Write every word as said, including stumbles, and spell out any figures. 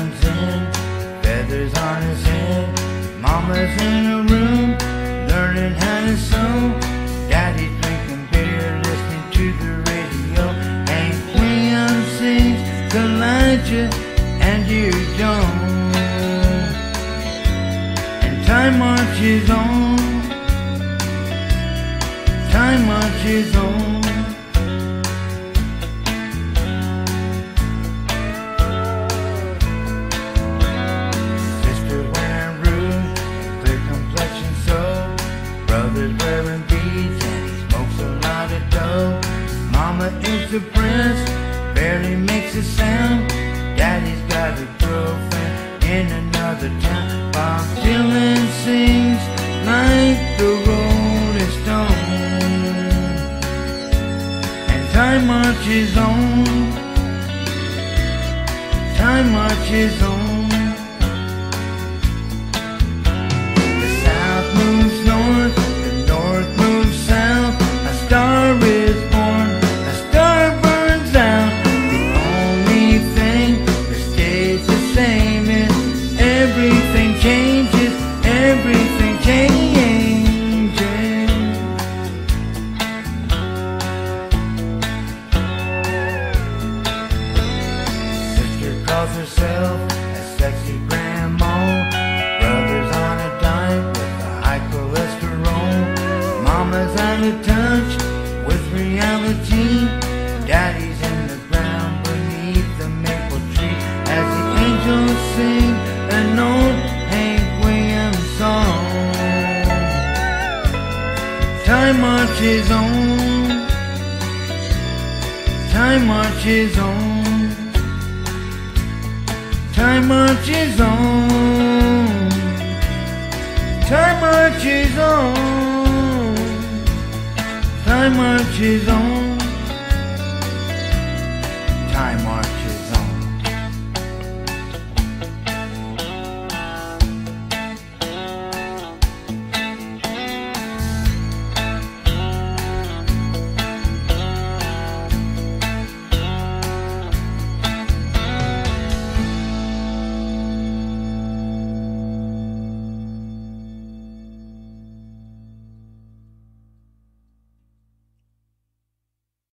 comes in, feathers on his head. Mama's in a room, learning how to sew. Daddy's drinking beer, listening to the radio. Hank Williams sings Elijah and Dear John. And time marches on, time marches on. Wearing beads and he smokes a lot of dough. Mama is depressed, barely makes a sound. Daddy's got a girlfriend in another town. Bob Dylan sings like the Rolling Stones. And time marches on, time marches on. The South moves north, south, a star is born, a star burns out. The only thing that stays the same is everything changes, everything changes. Sister calls herself a sexy grandma. Brother's on a diet with a high cholesterol. Mama's out of touch with reality. Daddy's in the ground beneath the maple tree as the angels sing an old Hank Williams song. Time marches on, time marches on, time marches on, time marches on. Time marches on, time marches on.